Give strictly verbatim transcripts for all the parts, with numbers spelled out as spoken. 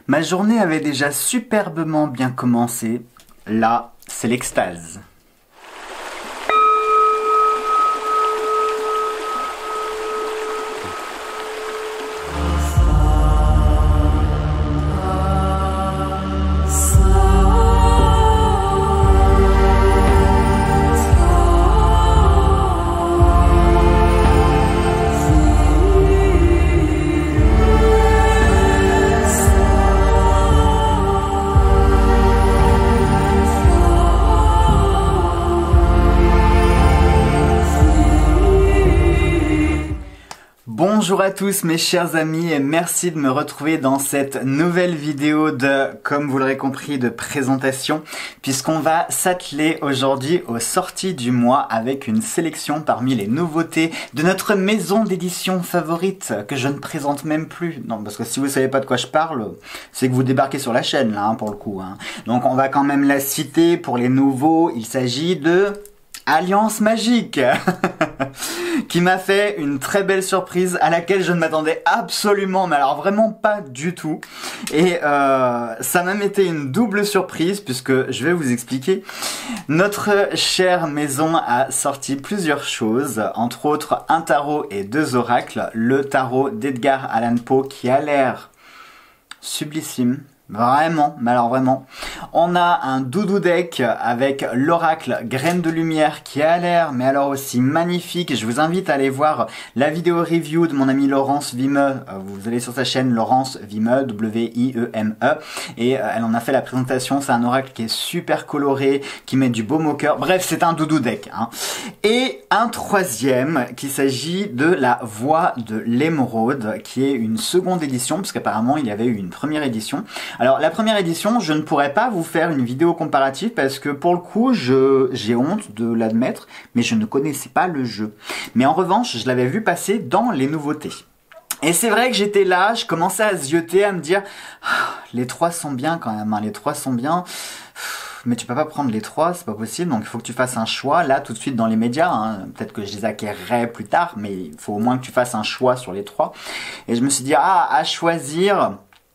Ma journée avait déjà superbement bien commencé. Là, c'est l'extase. Bonjour à tous mes chers amis et merci de me retrouver dans cette nouvelle vidéo de, comme vous l'aurez compris, de présentation, puisqu'on va s'atteler aujourd'hui aux sorties du mois avec une sélection parmi les nouveautés de notre maison d'édition favorite, que je ne présente même plus. Non, parce que si vous savez pas de quoi je parle, c'est que vous débarquez sur la chaîne là, hein, pour le coup. Hein. Donc on va quand même la citer pour les nouveaux, il s'agit de Alliance Magique qui m'a fait une très belle surprise à laquelle je ne m'attendais absolument, mais alors vraiment pas du tout. Et euh, ça m'a été une double surprise puisque je vais vous expliquer. Notre chère maison a sorti plusieurs choses, entre autres un tarot et deux oracles. Le tarot d'Edgar Allan Poe qui a l'air sublissime. Vraiment, mais alors vraiment. On a un doudou deck avec l'oracle Graine de Lumière qui a l'air, mais alors aussi magnifique. Je vous invite à aller voir la vidéo review de mon ami Laurence Vimeux. Vous allez sur sa chaîne Laurence Vimeux, W I E M E. Et elle en a fait la présentation. C'est un oracle qui est super coloré, qui met du baume au cœur. Bref, c'est un doudou deck. Hein. Et un troisième, qu'il s'agit de la Voix de l'Émeraude, qui est une seconde édition, parce qu'apparemment il y avait eu une première édition. Alors la première édition, je ne pourrais pas vous faire une vidéo comparative parce que pour le coup, je j'ai honte de l'admettre, mais je ne connaissais pas le jeu. Mais en revanche, je l'avais vu passer dans les nouveautés. Et c'est vrai que j'étais là, je commençais à zioter, à me dire ah, les trois sont bien quand même, hein, les trois sont bien. Mais tu peux pas prendre les trois, c'est pas possible, donc il faut que tu fasses un choix là tout de suite dans les médias. Hein. Peut-être que je les acquerrai plus tard, mais il faut au moins que tu fasses un choix sur les trois. Et je me suis dit ah, à choisir.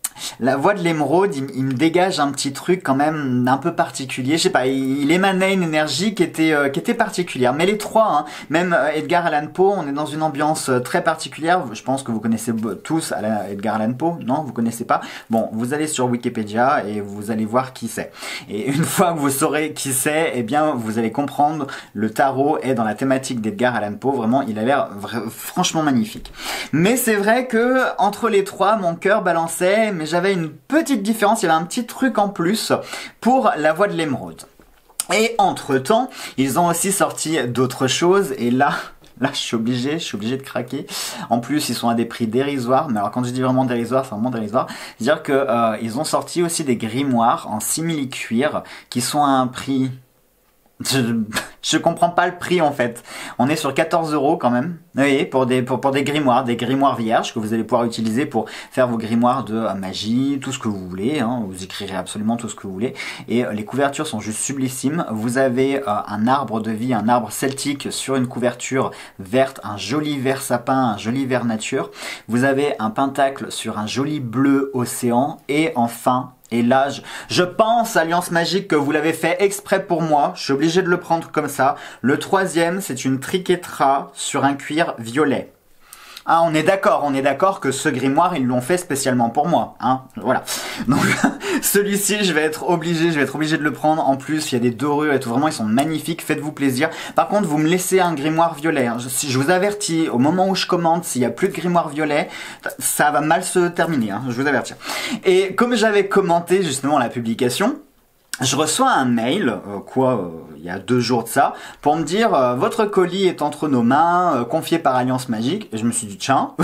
La Voix de l'Émeraude, il, il me dégage un petit truc quand même un peu particulier. Je sais pas, il, il émanait une énergie qui était euh, qui était particulière. Mais les trois, hein, même euh, Edgar Allan Poe, on est dans une ambiance euh, très particulière. Je pense que vous connaissez tous Edgar Allan Poe, non? Vous connaissez pas? Bon, vous allez sur Wikipédia et vous allez voir qui c'est. Et une fois que vous saurez qui c'est, eh bien, vous allez comprendre. Le tarot est dans la thématique d'Edgar Allan Poe. Vraiment, il a l'air franchement magnifique. Mais c'est vrai que entre les trois, mon cœur balançait. Mais j'avais une petite différence, il y avait un petit truc en plus pour la Voix de l'Émeraude. Et entre temps, ils ont aussi sorti d'autres choses et là, là je suis obligé, je suis obligé de craquer. En plus, ils sont à des prix dérisoires, mais alors quand je dis vraiment dérisoire, c'est vraiment dérisoire. C'est-à-dire que euh, ils ont sorti aussi des grimoires en simili-cuir qui sont à un prix... Je, je comprends pas le prix en fait. On est sur quatorze euros quand même. Oui, pour des, pour, pour des grimoires, des grimoires vierges que vous allez pouvoir utiliser pour faire vos grimoires de euh, magie, tout ce que vous voulez. Hein, vous écrirez absolument tout ce que vous voulez. Et euh, les couvertures sont juste sublissimes. Vous avez euh, un arbre de vie, un arbre celtique sur une couverture verte, un joli vert sapin, un joli vert nature. Vous avez un pentacle sur un joli bleu océan. Et enfin... Et là, je, je pense, Alliance Magique, que vous l'avez fait exprès pour moi. Je suis obligé de le prendre comme ça. Le troisième, c'est une triquetra sur un cuir violet. Ah, on est d'accord, on est d'accord que ce grimoire, ils l'ont fait spécialement pour moi, hein, voilà. Donc, celui-ci, je vais être obligé, je vais être obligé de le prendre. En plus, il y a des dorures et tout, vraiment, ils sont magnifiques, faites-vous plaisir. Par contre, vous me laissez un grimoire violet. Hein. Je, je vous avertis, au moment où je commande, s'il y a plus de grimoire violet, ça va mal se terminer, hein, je vous avertis. Et comme j'avais commenté justement la publication, je reçois un mail, euh, quoi, euh, il y a deux jours de ça, pour me dire euh, votre colis est entre nos mains, euh, confié par Alliance Magique. Et je me suis dit tiens,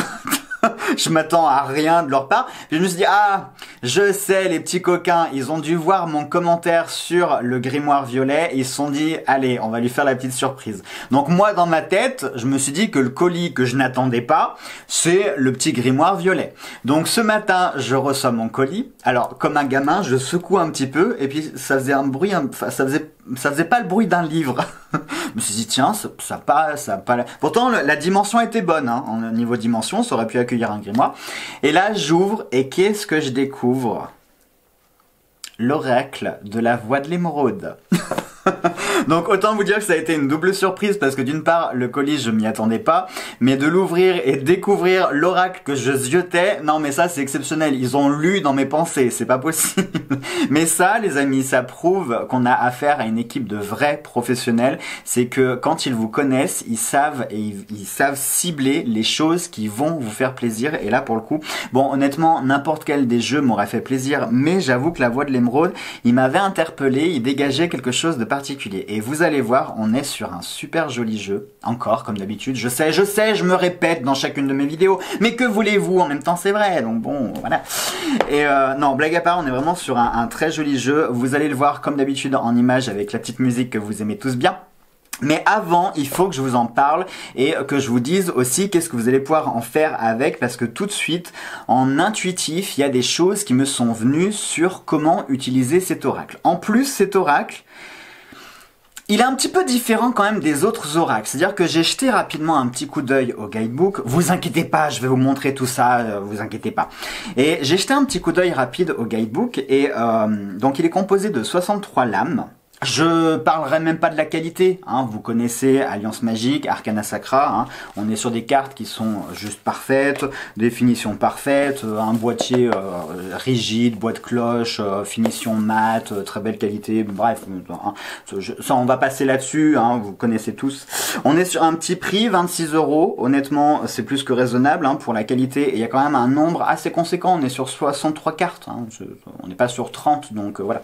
je m'attends à rien de leur part. Puis je me suis dit ah, je sais les petits coquins, ils ont dû voir mon commentaire sur le grimoire violet et ils se sont dit allez, on va lui faire la petite surprise. Donc moi dans ma tête, je me suis dit que le colis que je n'attendais pas, c'est le petit grimoire violet. Donc ce matin, je reçois mon colis. Alors comme un gamin, je secoue un petit peu et puis ça faisait un bruit, enfin ça faisait ça faisait pas le bruit d'un livre. Je me suis dit tiens, ça, ça pas, ça pas. Pourtant le, la dimension était bonne, hein. En niveau dimension, ça aurait pu accueillir un grimoire. Et là, j'ouvre et qu'est-ce que je découvre? l'oracle de la voix de l'émeraude. Donc autant vous dire que ça a été une double surprise parce que d'une part le colis je m'y attendais pas, mais de l'ouvrir et découvrir l'oracle que je ziotais, non mais ça c'est exceptionnel, ils ont lu dans mes pensées, c'est pas possible. Mais ça les amis, ça prouve qu'on a affaire à une équipe de vrais professionnels, c'est que quand ils vous connaissent, ils savent et ils, ils savent cibler les choses qui vont vous faire plaisir, et là pour le coup, bon honnêtement n'importe quel des jeux m'aurait fait plaisir, mais j'avoue que la voix de l'émeraude, il m'avait interpellé, il dégageait quelque chose de particulier. Et vous allez voir, on est sur un super joli jeu, encore comme d'habitude, je sais, je sais, je me répète dans chacune de mes vidéos, mais que voulez-vous, en même temps c'est vrai, donc bon, voilà. Et euh, non, blague à part, on est vraiment sur un, un très joli jeu, vous allez le voir comme d'habitude en image avec la petite musique que vous aimez tous bien. Mais avant, il faut que je vous en parle et que je vous dise aussi qu'est-ce que vous allez pouvoir en faire avec, parce que tout de suite, en intuitif, il y a des choses qui me sont venues sur comment utiliser cet oracle. En plus, cet oracle, il est un petit peu différent quand même des autres oracles, c'est-à-dire que j'ai jeté rapidement un petit coup d'œil au guidebook, vous inquiétez pas, je vais vous montrer tout ça, euh, vous inquiétez pas. Et j'ai jeté un petit coup d'œil rapide au guidebook, et euh, donc il est composé de soixante-trois lames. Je parlerai même pas de la qualité, hein. Vous connaissez Alliance Magique, Arcana Sacra, hein. On est sur des cartes qui sont juste parfaites, des finitions parfaites, un boîtier euh, rigide, boîte cloche, euh, finition mat, euh, très belle qualité, bref, hein. Ça on va passer là-dessus, hein, vous connaissez tous. On est sur un petit prix, vingt-six euros, honnêtement c'est plus que raisonnable hein, pour la qualité, et il y a quand même un nombre assez conséquent, on est sur soixante-trois cartes, hein. Je, on n'est pas sur trente, donc euh, voilà.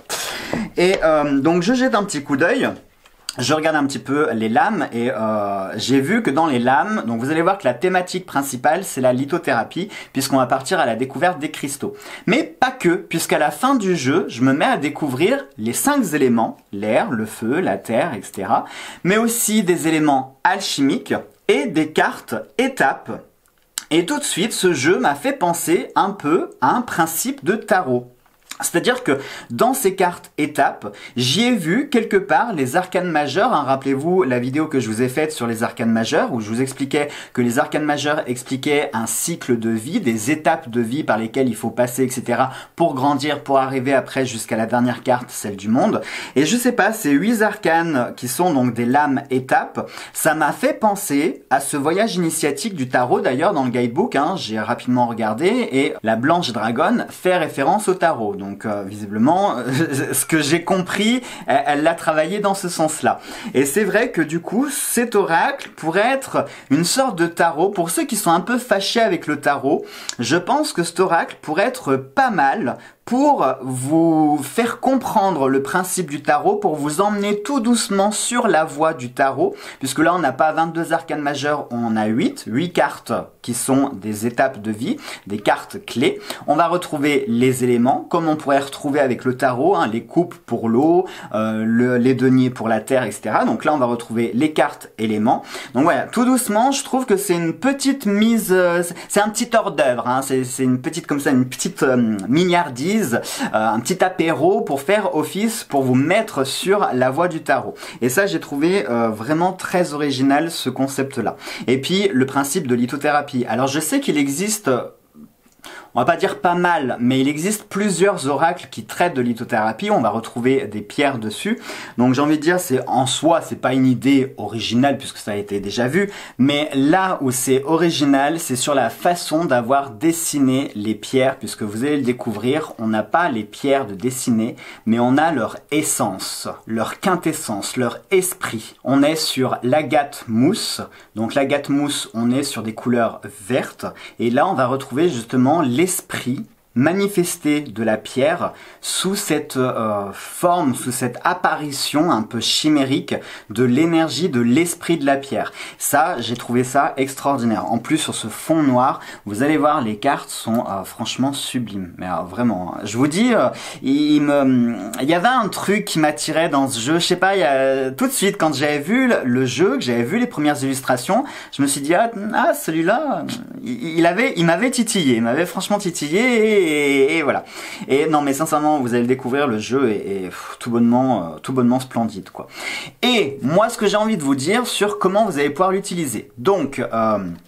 Et euh, donc je jette un petit coup d'œil, je regarde un petit peu les lames, et euh, j'ai vu que dans les lames, donc vous allez voir que la thématique principale c'est la lithothérapie, puisqu'on va partir à la découverte des cristaux. Mais pas que, puisqu'à la fin du jeu, je me mets à découvrir les cinq éléments, l'air, le feu, la terre, et cetera. Mais aussi des éléments alchimiques et des cartes étapes. Et tout de suite, ce jeu m'a fait penser un peu à un principe de tarot. C'est-à-dire que dans ces cartes étapes, j'y ai vu quelque part les arcanes majeures. Hein, rappelez-vous la vidéo que je vous ai faite sur les arcanes majeures, où je vous expliquais que les arcanes majeures expliquaient un cycle de vie, des étapes de vie par lesquelles il faut passer, et cetera pour grandir, pour arriver après jusqu'à la dernière carte, celle du monde. Et je sais pas, ces huit arcanes qui sont donc des lames étapes, ça m'a fait penser à ce voyage initiatique du tarot. D'ailleurs, dans le guidebook, hein, j'ai rapidement regardé, et la blanche dragonne fait référence au tarot. Donc euh, visiblement, ce que j'ai compris, elle l'a travaillé dans ce sens-là. Et c'est vrai que du coup, cet oracle pourrait être une sorte de tarot. Pour ceux qui sont un peu fâchés avec le tarot, je pense que cet oracle pourrait être pas mal pour vous faire comprendre le principe du tarot, pour vous emmener tout doucement sur la voie du tarot, puisque là on n'a pas vingt-deux arcanes majeures, on en a huit, huit cartes qui sont des étapes de vie, des cartes clés. On va retrouver les éléments, comme on pourrait retrouver avec le tarot, hein, les coupes pour l'eau, euh, le, les deniers pour la terre, et cetera. Donc là on va retrouver les cartes éléments. Donc voilà, tout doucement, je trouve que c'est une petite mise, euh, c'est un petit hors d'œuvre, hein, c'est une petite comme ça, une petite euh, mignardise, Euh, un petit apéro pour faire office, pour vous mettre sur la voie du tarot. Et ça, j'ai trouvé euh, vraiment très original ce concept-là. Et puis, le principe de lithothérapie. Alors, je sais qu'il existe... On va pas dire pas mal, mais il existe plusieurs oracles qui traitent de lithothérapie. On va retrouver des pierres dessus. Donc j'ai envie de dire, c'est en soi, c'est pas une idée originale puisque ça a été déjà vu. Mais là où c'est original, c'est sur la façon d'avoir dessiné les pierres, puisque vous allez le découvrir. On n'a pas les pierres de dessiner, mais on a leur essence, leur quintessence, leur esprit. On est sur l'agate mousse. Donc l'agate mousse, on est sur des couleurs vertes. Et là, on va retrouver justement les l'esprit manifesté de la pierre sous cette euh, forme, sous cette apparition un peu chimérique de l'énergie, de l'esprit de la pierre. Ça, j'ai trouvé ça extraordinaire. En plus, sur ce fond noir, vous allez voir, les cartes sont euh, franchement sublimes. Mais euh, vraiment, je vous dis, euh, il, il me, il y avait un truc qui m'attirait dans ce jeu. Je sais pas, il y a, tout de suite, quand j'avais vu le, le jeu, que j'avais vu les premières illustrations, je me suis dit, ah, ah celui-là, il, il avait, il m'avait titillé, il m'avait franchement titillé, et Et, et voilà. Et non, mais sincèrement, vous allez le découvrir, le jeu est, est pff, tout bonnement, euh, tout bonnement splendide, quoi. Et moi, ce que j'ai envie de vous dire sur comment vous allez pouvoir l'utiliser. Donc, euh,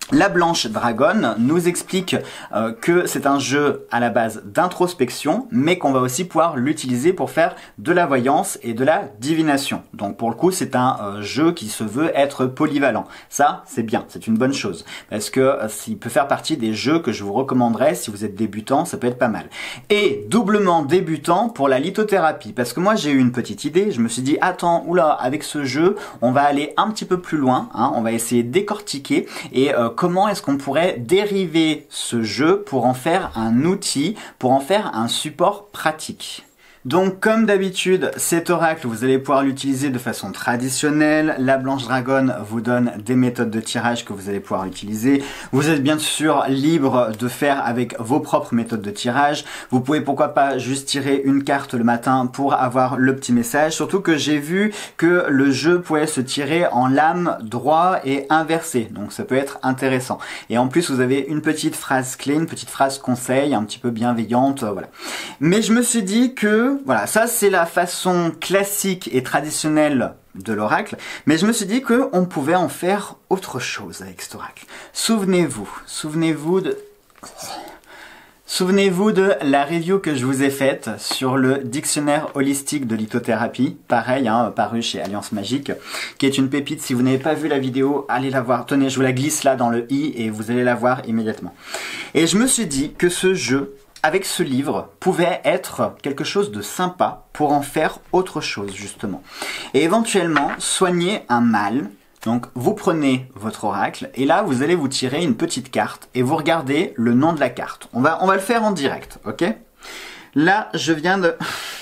La Blanche Dragonne nous explique euh, que c'est un jeu à la base d'introspection, mais qu'on va aussi pouvoir l'utiliser pour faire de la voyance et de la divination. Donc pour le coup, c'est un euh, jeu qui se veut être polyvalent. Ça, c'est bien, c'est une bonne chose, parce que euh, il peut faire partie des jeux que je vous recommanderais si vous êtes débutant, ça peut être pas mal. Et doublement débutant pour la lithothérapie, parce que moi j'ai eu une petite idée, je me suis dit, attends, oula, avec ce jeu, on va aller un petit peu plus loin, hein, on va essayer de décortiquer et euh, comment est-ce qu'on pourrait dériver ce jeu pour en faire un outil, pour en faire un support pratique. Donc comme d'habitude, cet oracle, vous allez pouvoir l'utiliser de façon traditionnelle. La Blanche Dragonne vous donne des méthodes de tirage que vous allez pouvoir utiliser. Vous êtes bien sûr libre de faire avec vos propres méthodes de tirage. Vous pouvez pourquoi pas juste tirer une carte le matin pour avoir le petit message. Surtout que j'ai vu que le jeu pouvait se tirer en lame droit et inversé. Donc ça peut être intéressant. Et en plus, vous avez une petite phrase clé, une petite phrase conseil, un petit peu bienveillante, voilà. Mais je me suis dit que voilà, ça c'est la façon classique et traditionnelle de l'oracle, mais je me suis dit qu'on pouvait en faire autre chose avec cet oracle. Souvenez-vous, souvenez-vous de... Souvenez-vous de la review que je vous ai faite sur le dictionnaire holistique de lithothérapie, pareil, hein, paru chez Alliance Magique, qui est une pépite. Si vous n'avez pas vu la vidéo, allez la voir. Tenez, je vous la glisse là dans le i et vous allez la voir immédiatement. Et je me suis dit que ce jeu, avec ce livre, pouvait être quelque chose de sympa pour en faire autre chose, justement. Et éventuellement, soigner un mal. Donc, vous prenez votre oracle, et là, vous allez vous tirer une petite carte, et vous regardez le nom de la carte. On va, on va le faire en direct, ok? Là, je viens de...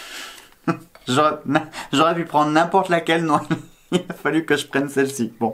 J'aurais pu prendre n'importe laquelle, non? Il a fallu que je prenne celle-ci. Bon.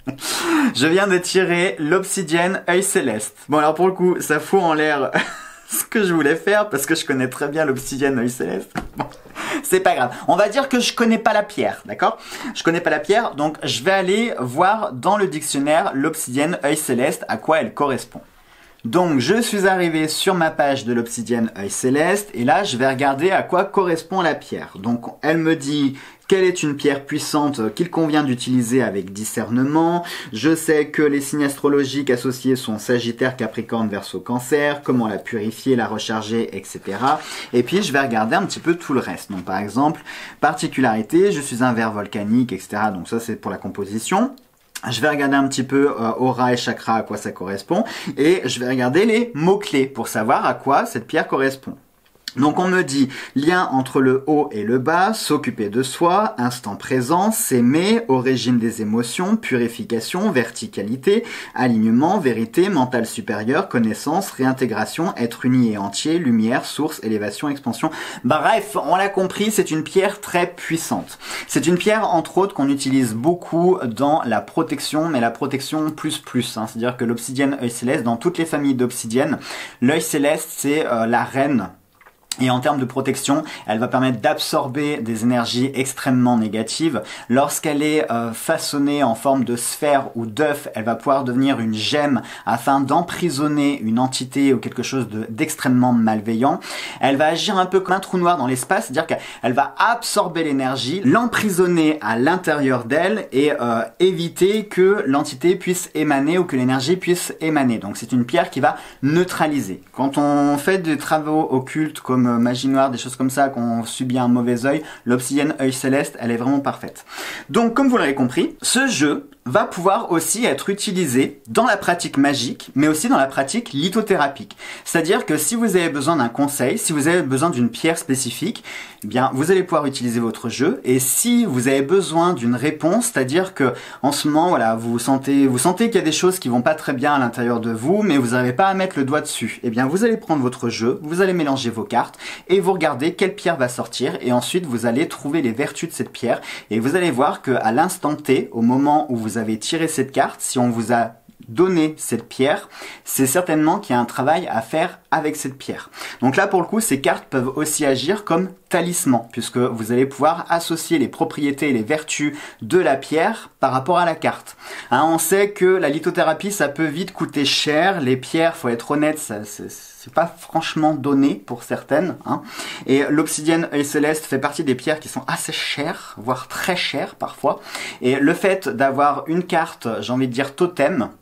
Je viens de tirer l'obsidienne œil céleste. Bon, alors pour le coup, ça fout en l'air... ce que je voulais faire parce que je connais très bien l'obsidienne œil céleste. Bon, c'est pas grave. On va dire que je connais pas la pierre, d'accord? Je connais pas la pierre, donc je vais aller voir dans le dictionnaire l'obsidienne œil céleste, à quoi elle correspond. Donc je suis arrivé sur ma page de l'obsidienne œil céleste et là je vais regarder à quoi correspond la pierre. Donc elle me dit quelle est une pierre puissante qu'il convient d'utiliser avec discernement. Je sais que les signes astrologiques associés sont Sagittaire, Capricorne, Verseau, Cancer, comment la purifier, la recharger, et cetera. Et puis je vais regarder un petit peu tout le reste. Donc par exemple, particularité, je suis un ver volcanique, et cetera. Donc ça c'est pour la composition. Je vais regarder un petit peu euh, aura et chakra, à quoi ça correspond. Et je vais regarder les mots-clés pour savoir à quoi cette pierre correspond. Donc on me dit lien entre le haut et le bas, s'occuper de soi, instant présent, s'aimer, origine des émotions, purification, verticalité, alignement, vérité, mental supérieur, connaissance, réintégration, être uni et entier, lumière, source, élévation, expansion. Bref, on l'a compris, c'est une pierre très puissante. C'est une pierre entre autres qu'on utilise beaucoup dans la protection, mais la protection plus plus, hein. C'est-à-dire que l'obsidienne œil céleste, dans toutes les familles d'obsidienne, l'œil céleste c'est euh, la reine. Et en termes de protection, elle va permettre d'absorber des énergies extrêmement négatives. Lorsqu'elle est euh, façonnée en forme de sphère ou d'œuf, elle va pouvoir devenir une gemme afin d'emprisonner une entité ou quelque chose de, d'extrêmement malveillant. Elle va agir un peu comme un trou noir dans l'espace, c'est-à-dire qu'elle va absorber l'énergie, l'emprisonner à l'intérieur d'elle et euh, éviter que l'entité puisse émaner ou que l'énergie puisse émaner. Donc c'est une pierre qui va neutraliser. Quand on fait des travaux occultes comme magie noire, des choses comme ça, qu'on subit un mauvais œil, l'obsidienne œil céleste, elle est vraiment parfaite. Donc, comme vous l'avez compris, ce jeu va pouvoir aussi être utilisé dans la pratique magique, mais aussi dans la pratique lithothérapique. C'est-à-dire que si vous avez besoin d'un conseil, si vous avez besoin d'une pierre spécifique, eh bien, vous allez pouvoir utiliser votre jeu. Et si vous avez besoin d'une réponse, c'est-à-dire que en ce moment, voilà, vous sentez, vous sentez qu'il y a des choses qui vont pas très bien à l'intérieur de vous, mais vous n'arrivez pas à mettre le doigt dessus, eh bien, vous allez prendre votre jeu, vous allez mélanger vos cartes et vous regardez quelle pierre va sortir. Et ensuite, vous allez trouver les vertus de cette pierre et vous allez voir que à l'instant T, au moment où vous avez tiré cette carte, si on vous a donné cette pierre, c'est certainement qu'il y a un travail à faire avec cette pierre. Donc là, pour le coup, ces cartes peuvent aussi agir comme talisman, puisque vous allez pouvoir associer les propriétés et les vertus de la pierre par rapport à la carte. Hein, on sait que la lithothérapie, ça peut vite coûter cher. Les pierres, faut être honnête, ça, c'est pas franchement donné pour certaines. Hein. Et l'obsidienne œil céleste fait partie des pierres qui sont assez chères, voire très chères parfois. Et le fait d'avoir une carte, j'ai envie de dire totem,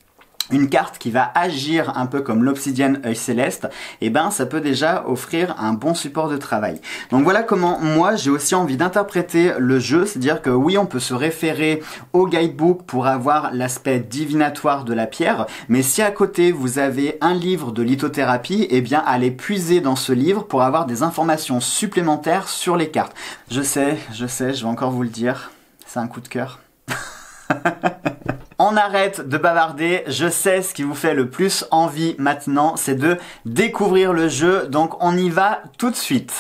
une carte qui va agir un peu comme l'obsidienne œil céleste, et ben ça peut déjà offrir un bon support de travail. Donc voilà comment moi j'ai aussi envie d'interpréter le jeu, c'est-à-dire que oui on peut se référer au guidebook pour avoir l'aspect divinatoire de la pierre, mais si à côté vous avez un livre de lithothérapie, et bien allez puiser dans ce livre pour avoir des informations supplémentaires sur les cartes. Je sais, je sais, je vais encore vous le dire, c'est un coup de cœur. On arrête de bavarder, je sais ce qui vous fait le plus envie maintenant, c'est de découvrir le jeu, donc on y va tout de suite.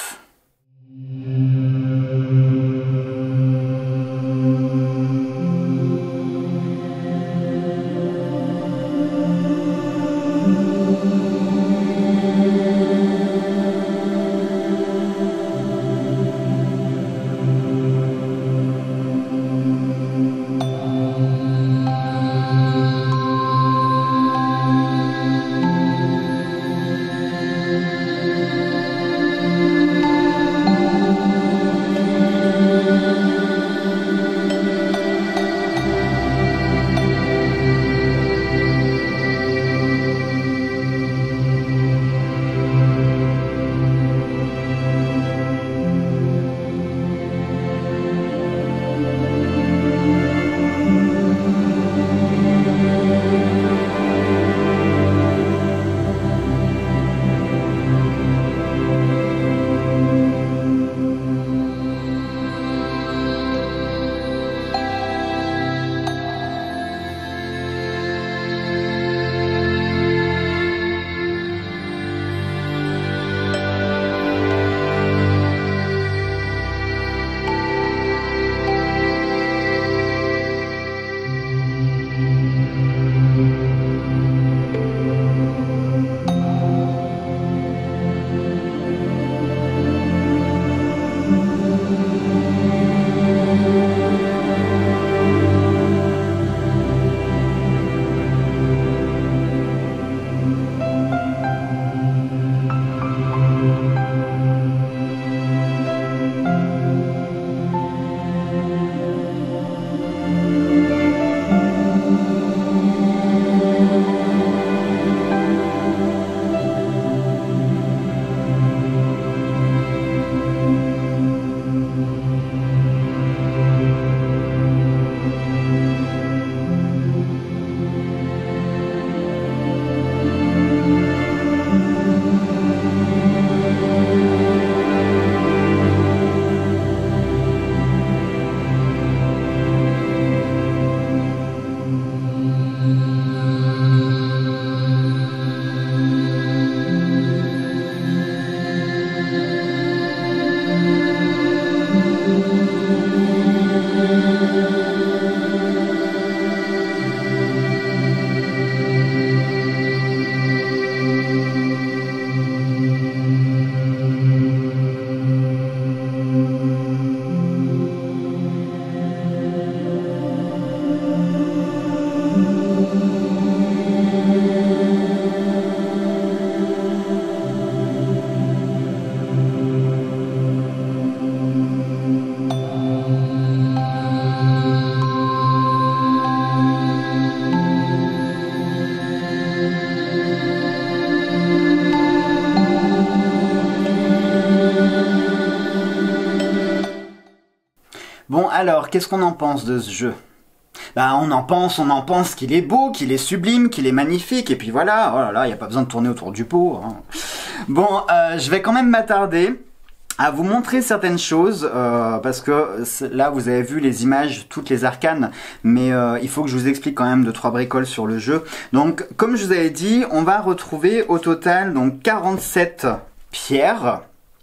Bon alors, qu'est-ce qu'on en pense de ce jeu? Bah on en pense, on en pense qu'il est beau, qu'il est sublime, qu'il est magnifique, et puis voilà, oh là là, il n'y a pas besoin de tourner autour du pot. Hein. Bon, euh, je vais quand même m'attarder à vous montrer certaines choses, euh, parce que là vous avez vu les images, toutes les arcanes, mais euh, il faut que je vous explique quand même deux trois bricoles sur le jeu. Donc comme je vous avais dit, on va retrouver au total donc quarante-sept pierres.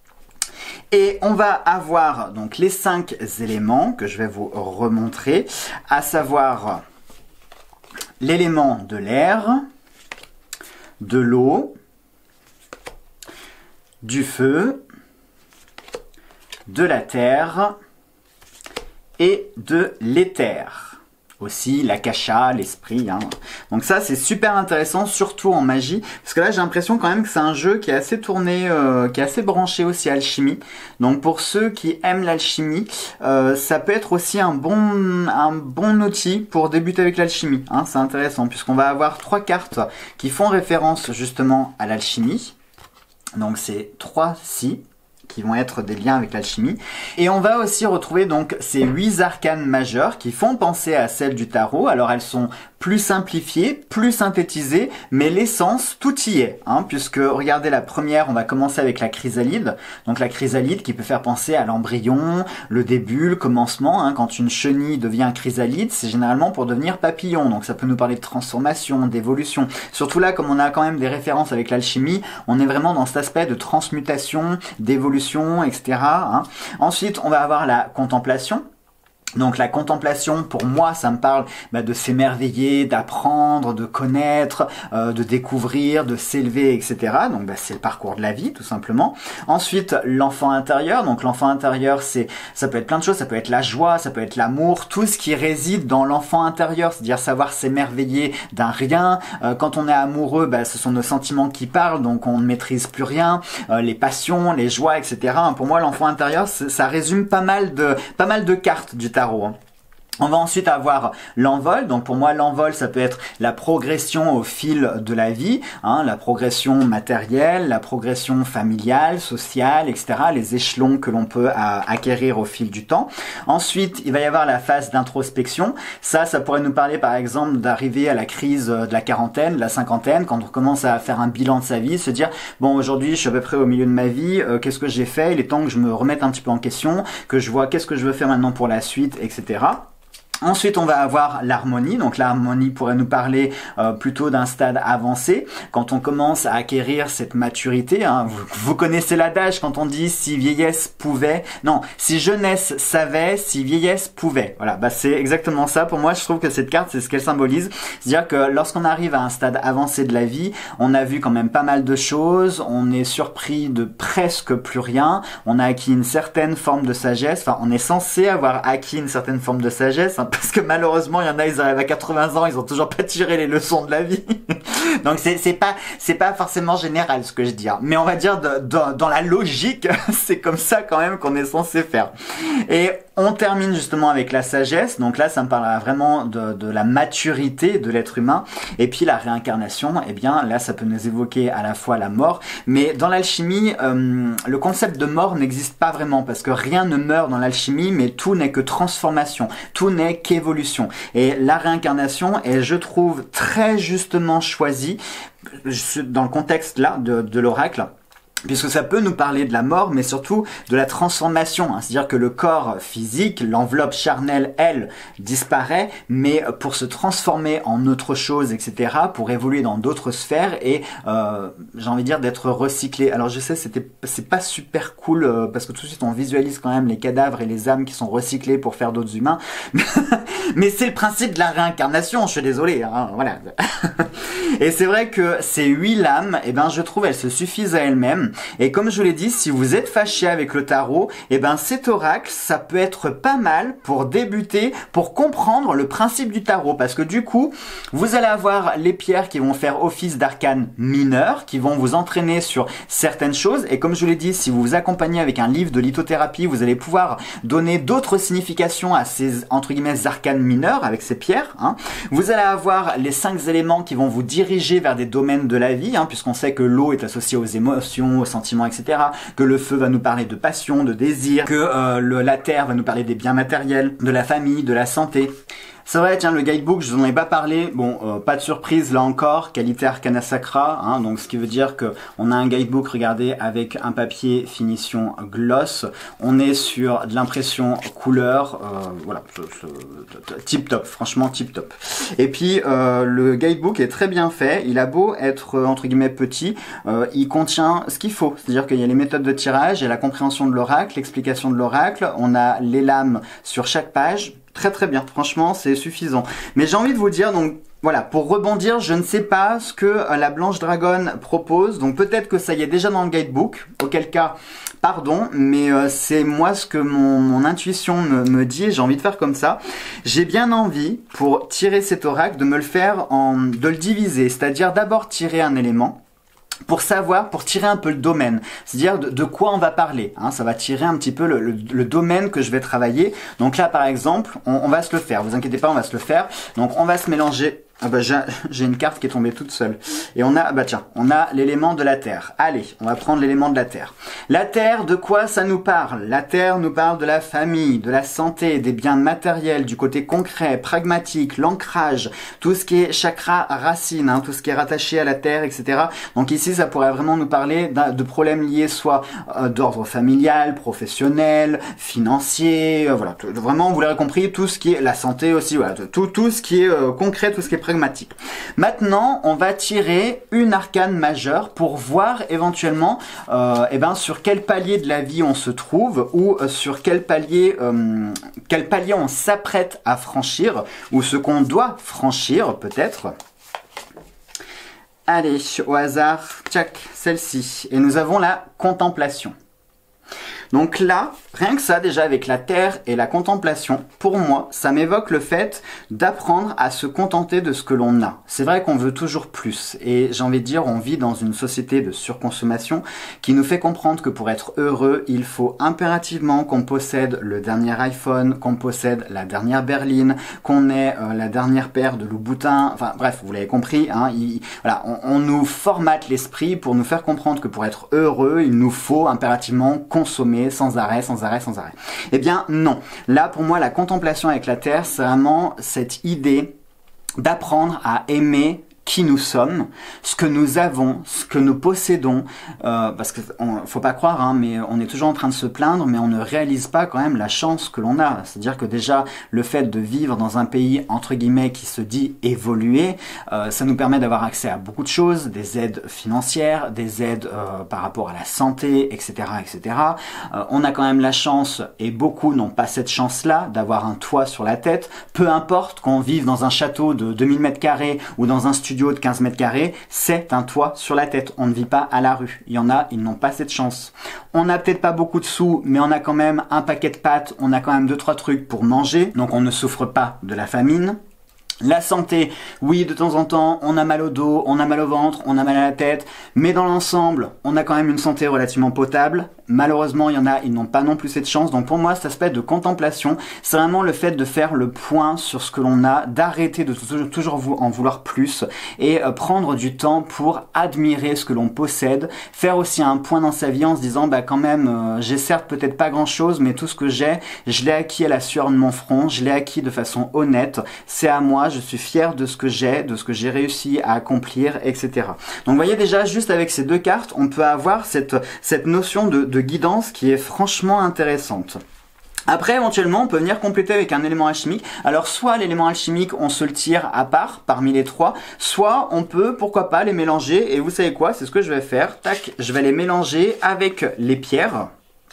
Et on va avoir donc les cinq éléments que je vais vous remontrer, à savoir l'élément de l'air, de l'eau, du feu, de la terre et de l'éther. aussi l'akasha, l'esprit, hein. Donc ça c'est super intéressant, surtout en magie, parce que là j'ai l'impression quand même que c'est un jeu qui est assez tourné, euh, qui est assez branché aussi à l'alchimie. Donc pour ceux qui aiment l'alchimie, euh, ça peut être aussi un bon, un bon outil pour débuter avec l'alchimie, hein. C'est intéressant puisqu'on va avoir trois cartes qui font référence justement à l'alchimie. Donc c'est trois ci qui vont être des liens avec l'alchimie. Et on va aussi retrouver donc ces huit arcanes majeures qui font penser à celles du tarot. Alors elles sont plus simplifiées, plus synthétisées, mais l'essence, tout y est, hein, puisque regardez la première, on va commencer avec la chrysalide. Donc la chrysalide qui peut faire penser à l'embryon, le début, le commencement, hein. Quand une chenille devient chrysalide, c'est généralement pour devenir papillon. Donc ça peut nous parler de transformation, d'évolution. Surtout là, comme on a quand même des références avec l'alchimie, on est vraiment dans cet aspect de transmutation, d'évolution, et cetera, hein. Ensuite, on va avoir la contemplation. Donc la contemplation, pour moi, ça me parle bah, de s'émerveiller, d'apprendre, de connaître, euh, de découvrir, de s'élever, et cetera. Donc bah, c'est le parcours de la vie, tout simplement. Ensuite, l'enfant intérieur. Donc l'enfant intérieur, c'est, ça peut être plein de choses. Ça peut être la joie, ça peut être l'amour, tout ce qui réside dans l'enfant intérieur, c'est-à-dire savoir s'émerveiller d'un rien. Euh, quand on est amoureux, bah, ce sont nos sentiments qui parlent, donc on ne maîtrise plus rien. Euh, les passions, les joies, et cetera. Pour moi, l'enfant intérieur, ça résume pas mal de, pas mal de cartes du tarot. On va ensuite avoir l'envol. Donc pour moi, l'envol, ça peut être la progression au fil de la vie, hein, la progression matérielle, la progression familiale, sociale, et cetera. Les échelons que l'on peut à, acquérir au fil du temps. Ensuite, il va y avoir la phase d'introspection. Ça, ça pourrait nous parler par exemple d'arriver à la crise de la quarantaine, de la cinquantaine, quand on commence à faire un bilan de sa vie, se dire bon, aujourd'hui, je suis à peu près au milieu de ma vie. Euh, qu'est-ce que j'ai fait? Il est temps que je me remette un petit peu en question, que je vois qu'est-ce que je veux faire maintenant pour la suite, et cetera. Ensuite, on va avoir l'harmonie. Donc l'harmonie pourrait nous parler euh, plutôt d'un stade avancé, quand on commence à acquérir cette maturité, hein. Vous, vous connaissez l'adage quand on dit si vieillesse pouvait, non, si jeunesse savait, si vieillesse pouvait. Voilà, bah c'est exactement ça. Pour moi, je trouve que cette carte, c'est ce qu'elle symbolise. C'est-à-dire que lorsqu'on arrive à un stade avancé de la vie, on a vu quand même pas mal de choses, on est surpris de presque plus rien, on a acquis une certaine forme de sagesse, enfin on est censé avoir acquis une certaine forme de sagesse, hein, parce que malheureusement il y en a, ils arrivent à quatre-vingts ans, ils ont toujours pas tiré les leçons de la vie. Donc c'est c'est pas c'est pas forcément général ce que je dis, hein. Mais on va dire de, de, dans la logique, c'est comme ça quand même qu'on est censé faire. Et on termine justement avec la sagesse. Donc là, ça me parlera vraiment de, de la maturité de l'être humain. Et puis la réincarnation, eh bien là, ça peut nous évoquer à la fois la mort. Mais dans l'alchimie, euh, le concept de mort n'existe pas vraiment, parce que rien ne meurt dans l'alchimie, mais tout n'est que transformation, tout n'est qu'évolution. Et la réincarnation est, je trouve, très justement choisie dans le contexte là de, de l'oracle, puisque ça peut nous parler de la mort, mais surtout de la transformation, hein. C'est-à-dire que le corps physique, l'enveloppe charnelle, elle, disparaît, mais pour se transformer en autre chose, et cetera, pour évoluer dans d'autres sphères et, euh, j'ai envie de dire, d'être recyclé. Alors je sais, c'était, c'est pas super cool, euh, parce que tout de suite on visualise quand même les cadavres et les âmes qui sont recyclés pour faire d'autres humains, mais c'est le principe de la réincarnation, je suis désolé, hein, voilà. Et c'est vrai que ces huit lames, eh ben, je trouve, elles se suffisent à elles-mêmes. Et comme je vous l'ai dit, si vous êtes fâché avec le tarot, eh ben cet oracle, ça peut être pas mal pour débuter, pour comprendre le principe du tarot. Parce que du coup, vous allez avoir les pierres qui vont faire office d'arcanes mineures, qui vont vous entraîner sur certaines choses. Et comme je vous l'ai dit, si vous vous accompagnez avec un livre de lithothérapie, vous allez pouvoir donner d'autres significations à ces, entre guillemets, arcanes mineurs avec ces pierres, hein. Vous allez avoir les cinq éléments qui vont vous diriger vers des domaines de la vie, hein, puisqu'on sait que l'eau est associée aux émotions, aux sentiments, et cetera. Que le feu va nous parler de passion, de désir, que euh, le, la terre va nous parler des biens matériels, de la famille, de la santé. C'est vrai, tiens, le guidebook, je vous en ai pas parlé. Bon, euh, pas de surprise là encore, qualité Arcana Sacra, hein, donc ce qui veut dire que on a un guidebook, regardez, avec un papier finition gloss. On est sur de l'impression couleur, euh, voilà, tip top, franchement tip top. Et puis euh, le guidebook est très bien fait. Il a beau être entre guillemets petit, euh, il contient ce qu'il faut. C'est-à-dire qu'il y a les méthodes de tirage, il y a la compréhension de l'oracle, l'explication de l'oracle. On a les lames sur chaque page. Très très bien, franchement c'est suffisant. Mais j'ai envie de vous dire, donc voilà, pour rebondir, je ne sais pas ce que euh, la Blanche Dragonne propose, donc peut-être que ça y est déjà dans le guidebook, auquel cas, pardon, mais euh, c'est moi ce que mon, mon intuition me, me dit, et j'ai envie de faire comme ça. J'ai bien envie, pour tirer cet oracle, de me le faire, en, de le diviser, c'est-à-dire d'abord tirer un élément, pour savoir, pour tirer un peu le domaine, c'est-à-dire de, de quoi on va parler. Hein, ça va tirer un petit peu le, le, le domaine que je vais travailler. Donc là, par exemple, on, on va se le faire. Vous inquiétez pas, on va se le faire. Donc on va se mélanger. Ah bah j'ai une carte qui est tombée toute seule. Et on a, bah tiens, on a l'élément de la terre. Allez, on va prendre l'élément de la terre. La terre, de quoi ça nous parle? La terre nous parle de la famille, de la santé, des biens matériels, du côté concret, pragmatique, l'ancrage, tout ce qui est chakra racine, hein, tout ce qui est rattaché à la terre, et cetera. Donc ici, ça pourrait vraiment nous parler de problèmes liés soit euh, d'ordre familial, professionnel, financier, euh, voilà. Tout, vraiment, vous l'aurez compris, tout ce qui est la santé aussi, voilà, tout, tout ce qui est euh, concret, tout ce qui est pragmatique. Maintenant, on va tirer une arcane majeure pour voir éventuellement euh, eh ben, sur quel palier de la vie on se trouve ou euh, sur quel palier, euh, quel palier on s'apprête à franchir ou ce qu'on doit franchir peut-être. Allez, au hasard, tchac, celle-ci. Et nous avons la contemplation. Donc là, rien que ça, déjà avec la terre et la contemplation, pour moi, ça m'évoque le fait d'apprendre à se contenter de ce que l'on a. C'est vrai qu'on veut toujours plus. Et j'ai envie de dire, on vit dans une société de surconsommation qui nous fait comprendre que pour être heureux, il faut impérativement qu'on possède le dernier iPhone, qu'on possède la dernière berline, qu'on ait euh, la dernière paire de Louboutin. Enfin bref, vous l'avez compris, hein, il, voilà, on, on nous formate l'esprit pour nous faire comprendre que pour être heureux, il nous faut impérativement consommer sans arrêt, sans arrêt, sans arrêt. Eh bien non. Là, pour moi, la contemplation avec la terre, c'est vraiment cette idée d'apprendre à aimer qui nous sommes, ce que nous avons, ce que nous possédons, euh, parce que on, faut pas croire, hein, mais on est toujours en train de se plaindre, mais on ne réalise pas quand même la chance que l'on a. C'est-à-dire que déjà, le fait de vivre dans un pays, entre guillemets, qui se dit évolué, euh, ça nous permet d'avoir accès à beaucoup de choses, des aides financières, des aides euh, par rapport à la santé, et cetera, et cetera. Euh, on a quand même la chance, et beaucoup n'ont pas cette chance-là, d'avoir un toit sur la tête, peu importe qu'on vive dans un château de deux mille mètres carrés ou dans un studio de quinze mètres carrés, c'est un toit sur la tête. On ne vit pas à la rue. Il y en a, ils n'ont pas cette chance. On n'a peut-être pas beaucoup de sous, mais on a quand même un paquet de pâtes, on a quand même deux, trois trucs pour manger, donc on ne souffre pas de la famine. La santé, oui, de temps en temps, on a mal au dos, on a mal au ventre, on a mal à la tête, mais dans l'ensemble, on a quand même une santé relativement potable. Malheureusement, il y en a, ils n'ont pas non plus cette chance. Donc pour moi, cet aspect de contemplation, c'est vraiment le fait de faire le point sur ce que l'on a, d'arrêter de toujours en vouloir plus et prendre du temps pour admirer ce que l'on possède, faire aussi un point dans sa vie en se disant, bah quand même, euh, j'ai certes peut-être pas grand-chose, mais tout ce que j'ai, je l'ai acquis à la sueur de mon front, je l'ai acquis de façon honnête, c'est à moi, je suis fier de ce que j'ai, de ce que j'ai réussi à accomplir, et cetera. Donc vous voyez déjà, juste avec ces deux cartes, on peut avoir cette, cette notion de, de guidance qui est franchement intéressante. Après, éventuellement, on peut venir compléter avec un élément alchimique. Alors, soit l'élément alchimique, on se le tire à part, parmi les trois, soit on peut, pourquoi pas, les mélanger. Et vous savez quoi? C'est ce que je vais faire. Tac, je vais les mélanger avec les pierres.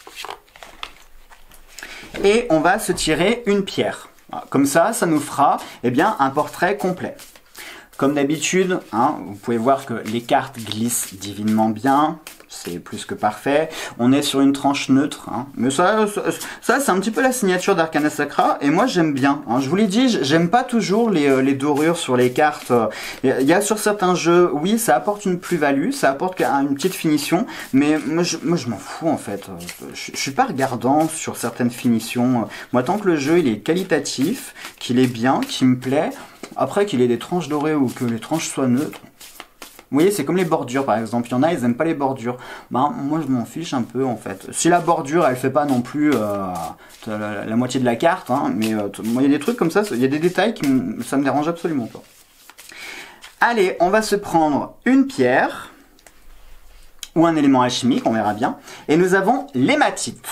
Et on va se tirer une pierre. Comme ça, ça nous fera eh bien, un portrait complet. Comme d'habitude, hein, vous pouvez voir que les cartes glissent divinement bien. C'est plus que parfait. On est sur une tranche neutre. Hein. Mais ça, ça, ça c'est un petit peu la signature d'Arcana Sacra. Et moi, j'aime bien. Hein. Je vous l'ai dit, j'aime pas toujours les, les dorures sur les cartes. Il y a sur certains jeux, oui, ça apporte une plus-value. Ça apporte une petite finition. Mais moi, je, moi, je m'en fous, en fait. Je, je suis pas regardant sur certaines finitions. Moi, tant que le jeu, il est qualitatif, qu'il est bien, qu'il me plaît, après qu'il ait des tranches dorées ou que les tranches soient neutres, vous voyez, c'est comme les bordures par exemple. Il y en a, ils aiment pas les bordures. Ben, moi, je m'en fiche un peu en fait. Si la bordure, elle fait pas non plus euh, la, la moitié de la carte, hein, mais euh, moi, il y a des trucs comme ça, il y a des détails qui ça me dérange absolument pas. Allez, on va se prendre une pierre ou un élément alchimique, on verra bien. Et nous avons l'hématite.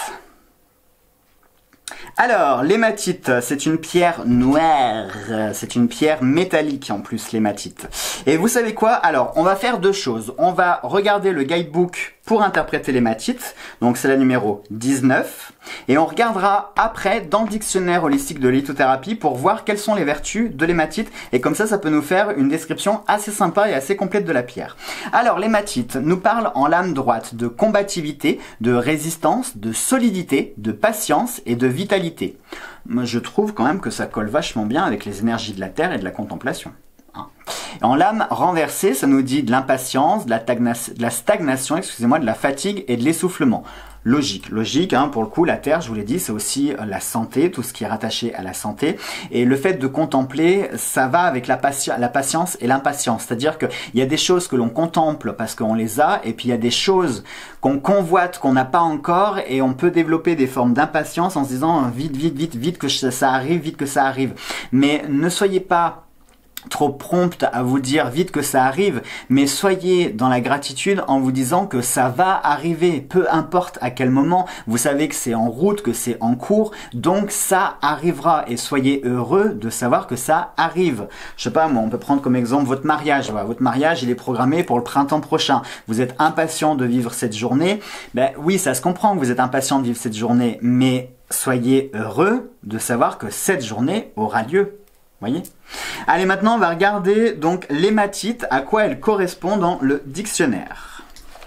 Alors, l'hématite, c'est une pierre noire, c'est une pierre métallique en plus, l'hématite. Et vous savez quoi? Alors, on va faire deux choses. On va regarder le guidebook pour interpréter l'hématite. Donc c'est la numéro dix-neuf. Et on regardera après dans le dictionnaire holistique de lithothérapie pour voir quelles sont les vertus de l'hématite. Et comme ça, ça peut nous faire une description assez sympa et assez complète de la pierre. Alors l'hématite nous parle en lame droite de combativité, de résistance, de solidité, de patience et de vitalité. Moi, je trouve quand même que ça colle vachement bien avec les énergies de la terre et de la contemplation. En lame renversée, ça nous dit de l'impatience, de, de la stagnation, excusez-moi, de la fatigue et de l'essoufflement. Logique, logique, hein, pour le coup, la terre, je vous l'ai dit, c'est aussi la santé, tout ce qui est rattaché à la santé. Et le fait de contempler, ça va avec la, pati la patience et l'impatience. C'est-à-dire qu'il y a des choses que l'on contemple parce qu'on les a, et puis il y a des choses qu'on convoite, qu'on n'a pas encore, et on peut développer des formes d'impatience en se disant vite, vite, vite, vite que ça arrive, vite que ça arrive. Mais ne soyez pas trop prompte à vous dire vite que ça arrive, mais soyez dans la gratitude en vous disant que ça va arriver, peu importe à quel moment, vous savez que c'est en route, que c'est en cours, donc ça arrivera, et soyez heureux de savoir que ça arrive. Je sais pas, moi, on peut prendre comme exemple votre mariage. Voilà, votre mariage, il est programmé pour le printemps prochain. Vous êtes impatient de vivre cette journée. Ben oui, ça se comprend que vous êtes impatient de vivre cette journée, mais soyez heureux de savoir que cette journée aura lieu. Voyez. Allez, maintenant on va regarder donc l'hématite, à quoi elle correspond dans le dictionnaire.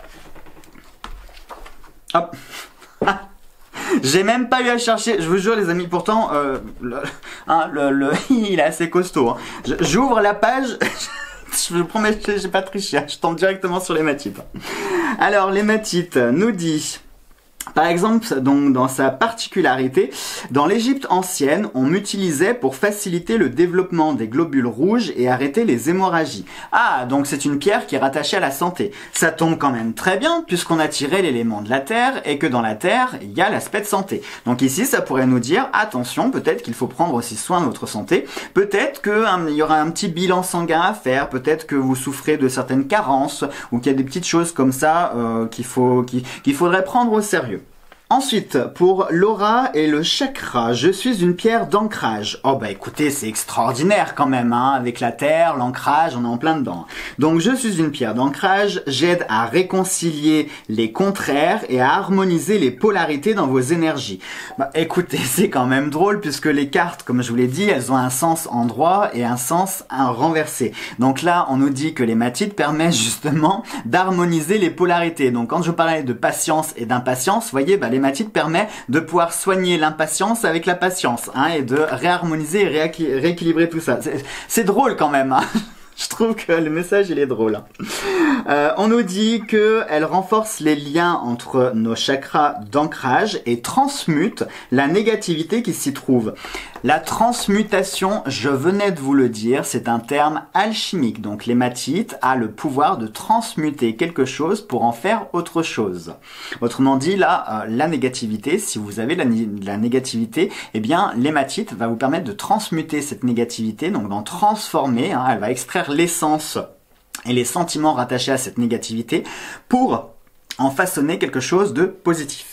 Hop. J'ai même pas eu à chercher, je vous jure les amis, pourtant euh, le, hein, le, le, il est assez costaud. Hein. J'ouvre la page, je vous promets, j'ai pas triché, je tombe directement sur l'hématite. Alors l'hématite nous dit... Par exemple, donc, dans sa particularité, dans l'Égypte ancienne, on m'utilisait pour faciliter le développement des globules rouges et arrêter les hémorragies. Ah, donc c'est une pierre qui est rattachée à la santé. Ça tombe quand même très bien, puisqu'on a tiré l'élément de la terre, et que dans la terre, il y a l'aspect de santé. Donc ici, ça pourrait nous dire, attention, peut-être qu'il faut prendre aussi soin de votre santé, peut-être qu'il y aura un petit bilan sanguin à faire, peut-être que vous souffrez de certaines carences, ou qu'il y a des petites choses comme ça euh, qu'il faut, qu'il, qu'il faudrait prendre au sérieux. Ensuite, pour l'aura et le chakra, je suis une pierre d'ancrage. Oh bah écoutez, c'est extraordinaire quand même, hein, avec la terre, l'ancrage, on est en plein dedans. Donc je suis une pierre d'ancrage, j'aide à réconcilier les contraires et à harmoniser les polarités dans vos énergies. Bah écoutez, c'est quand même drôle puisque les cartes, comme je vous l'ai dit, elles ont un sens endroit et un sens un renversé. Donc là, on nous dit que l'hématite permet justement d'harmoniser les polarités. Donc quand je parlais de patience et d'impatience, vous voyez, bah, l'hématite permet de pouvoir soigner l'impatience avec la patience, hein, et de réharmoniser et rééquilibrer tout ça. C'est drôle quand même, hein. Je trouve que le message il est drôle. Euh, on nous dit qu'elle renforce les liens entre nos chakras d'ancrage et transmute la négativité qui s'y trouve. La transmutation, je venais de vous le dire, c'est un terme alchimique. Donc l'hématite a le pouvoir de transmuter quelque chose pour en faire autre chose. Autrement dit, là, euh, la négativité, si vous avez la, la négativité, eh bien l'hématite va vous permettre de transmuter cette négativité, donc d'en transformer, hein, elle va extraire l'essence et les sentiments rattachés à cette négativité pour en façonner quelque chose de positif.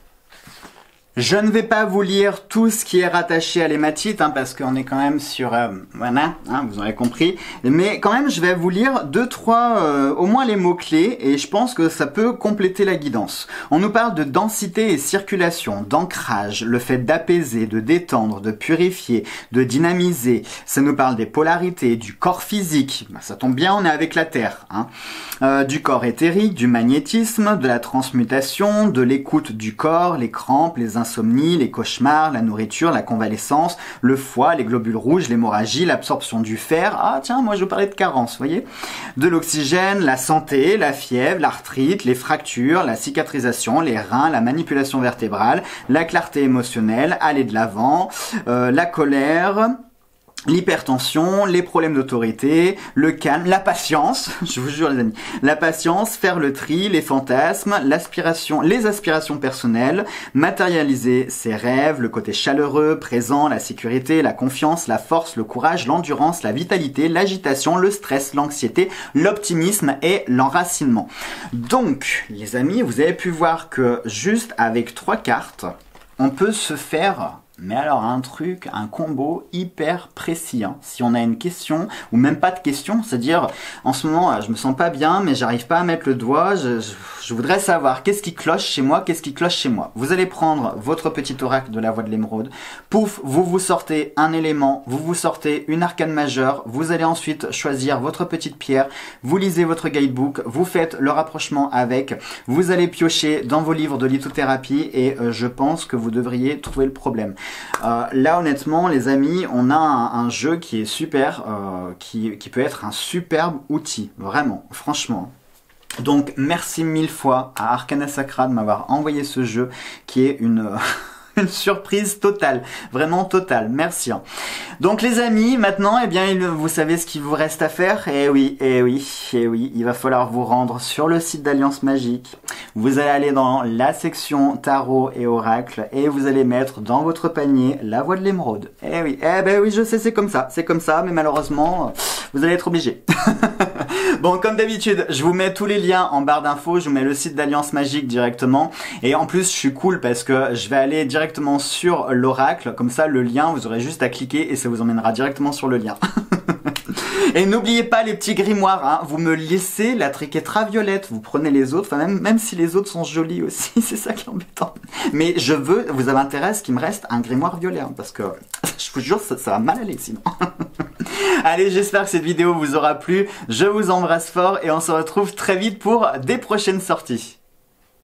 Je ne vais pas vous lire tout ce qui est rattaché à l'hématite, hein, parce qu'on est quand même sur... Euh, voilà, hein, vous aurez compris. Mais quand même, je vais vous lire deux, trois, euh, au moins les mots-clés, et je pense que ça peut compléter la guidance. On nous parle de densité et circulation, d'ancrage, le fait d'apaiser, de détendre, de purifier, de dynamiser. Ça nous parle des polarités, du corps physique. Ben, ça tombe bien, on est avec la Terre. Hein. Euh, du corps éthérique, du magnétisme, de la transmutation, de l'écoute du corps, les crampes, les insomnies, les cauchemars, la nourriture, la convalescence, le foie, les globules rouges, l'hémorragie, l'absorption du fer. Ah tiens, moi je vous parlais de carence, vous voyez. De l'oxygène, la santé, la fièvre, l'arthrite, les fractures, la cicatrisation, les reins, la manipulation vertébrale, la clarté émotionnelle, aller de l'avant, euh, la colère... L'hypertension, les problèmes d'autorité, le calme, la patience, je vous jure les amis, la patience, faire le tri, les fantasmes, l'aspiration, les aspirations personnelles, matérialiser ses rêves, le côté chaleureux, présent, la sécurité, la confiance, la force, le courage, l'endurance, la vitalité, l'agitation, le stress, l'anxiété, l'optimisme et l'enracinement. Donc, les amis, vous avez pu voir que juste avec trois cartes, on peut se faire Mais alors un truc, un combo hyper précis, hein. Si on a une question, ou même pas de question, c'est-à-dire en ce moment je me sens pas bien mais j'arrive pas à mettre le doigt, je, je, je voudrais savoir qu'est-ce qui cloche chez moi, qu'est-ce qui cloche chez moi. Vous allez prendre votre petit oracle de la voix de l'émeraude, pouf, vous vous sortez un élément, vous vous sortez une arcane majeure, vous allez ensuite choisir votre petite pierre, vous lisez votre guidebook, vous faites le rapprochement avec, vous allez piocher dans vos livres de lithothérapie et euh, je pense que vous devriez trouver le problème. Euh, là honnêtement les amis, on a un, un jeu qui est super, euh, qui, qui peut être un superbe outil, vraiment, franchement. Donc merci mille fois à Arcana Sacra de m'avoir envoyé ce jeu qui est une... une surprise totale, vraiment totale, merci. Donc les amis, maintenant, eh bien, vous savez ce qu'il vous reste à faire. Eh oui, eh oui, eh oui, il va falloir vous rendre sur le site d'Alliance Magique. Vous allez aller dans la section tarot et oracle et vous allez mettre dans votre panier la voix de l'émeraude. Eh oui, eh ben oui, je sais, c'est comme ça, c'est comme ça, mais malheureusement, vous allez être obligé. Bon, comme d'habitude, je vous mets tous les liens en barre d'infos, je vous mets le site d'Alliance Magique directement. Et en plus, je suis cool parce que je vais aller directement sur l'oracle. Comme ça, le lien, vous aurez juste à cliquer et ça vous emmènera directement sur le lien. Et n'oubliez pas les petits grimoires, hein. Vous me laissez la triquetra violette, vous prenez les autres, enfin même, même si les autres sont jolis aussi, c'est ça qui est embêtant. Mais je veux, vous avez intérêt à ce qu'il me reste un grimoire violet, hein, parce que je vous jure, ça, ça va mal aller sinon. Allez, j'espère que cette vidéo vous aura plu, je vous embrasse fort et on se retrouve très vite pour des prochaines sorties.